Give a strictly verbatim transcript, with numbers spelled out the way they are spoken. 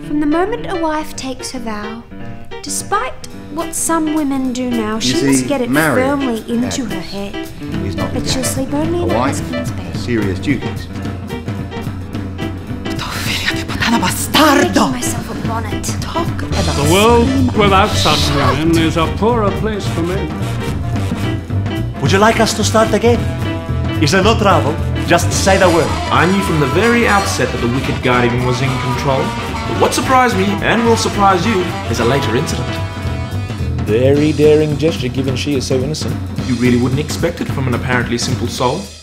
From the moment a wife takes her vow, despite what some women do now, she see, must get it marriage, firmly into Agnes, her head is not that she'll sleep only in a her wife, husband's bed. serious duties. I'm making myself a bonnet. Talk about The world without such women is a poorer place for men. Would you like us to start again? Is there no trouble? Just say the word. I knew from the very outset that the wicked guardian was in control. But what surprised me, and will surprise you, is a later incident. Very daring gesture, given she is so innocent. You really wouldn't expect it from an apparently simple soul.